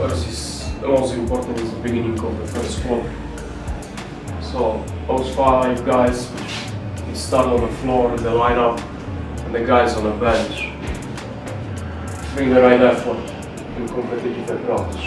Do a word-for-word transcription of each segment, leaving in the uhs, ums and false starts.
First is the most important is the beginning of the first quarter. So those five guys start on the floor in the lineup, and the guys on the bench bring the right effort in competitive approach.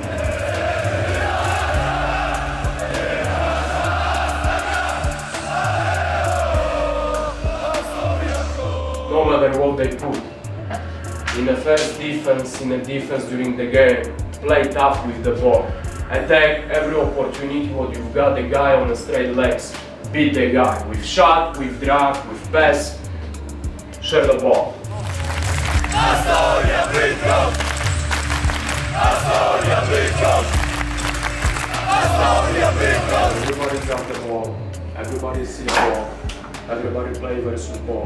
No matter what they put, in the first defense, in the defense during the game, play tough with the ball. Attack every opportunity what you've got, the guy on the straight legs. Beat the guy with shot, with drive, with pass. Share the ball. Astoria Bydgoszcz! Astoria Bydgoszcz! Astoria Bydgoszcz! Everybody got the ball. Everybody see the ball. Everybody play versus ball.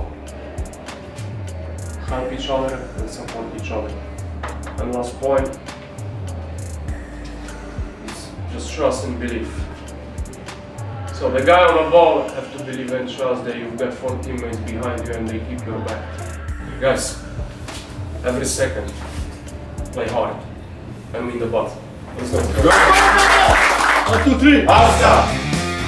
Help each other and support each other. And last point is just trust and belief. So the guy on the ball have to believe and trust that you've got four teammates behind you and they keep your back. Guys, every second, play hard and win the battle. Let's go. Go! One, two, three, Asta!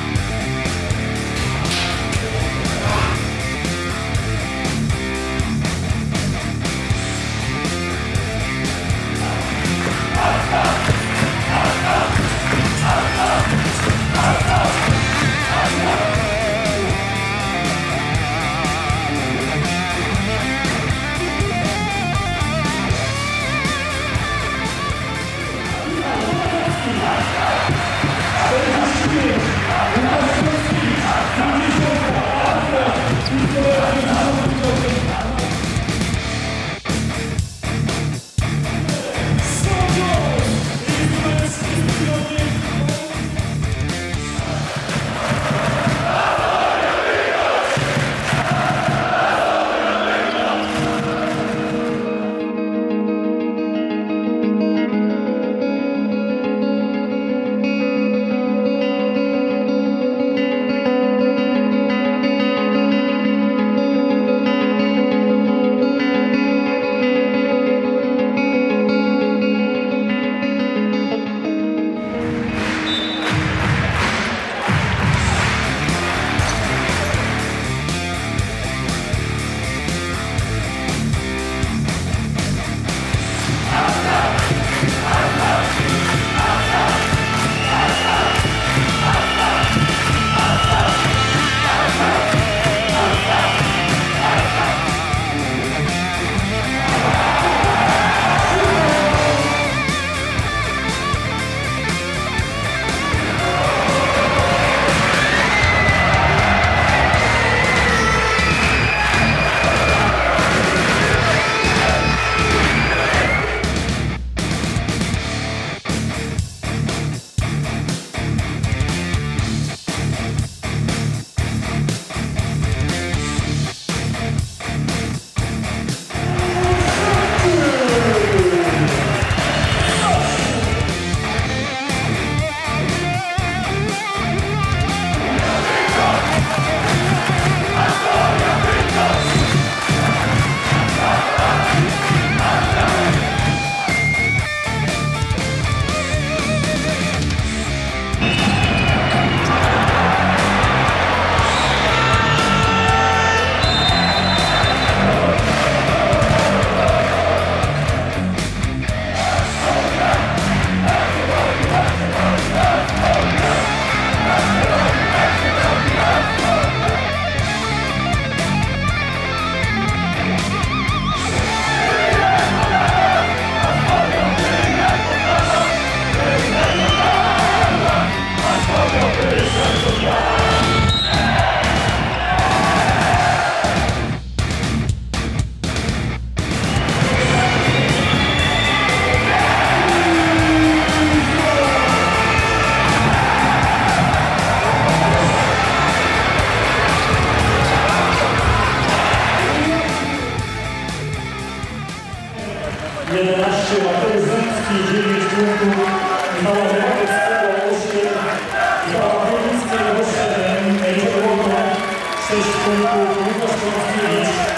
jedenaście Mateusz Znicki, dziewięć punktów, Michała Wojewódzkiego osiem, Michała Wojewódzkiego osiem, sześć punktów, Łukasz Polskiewicz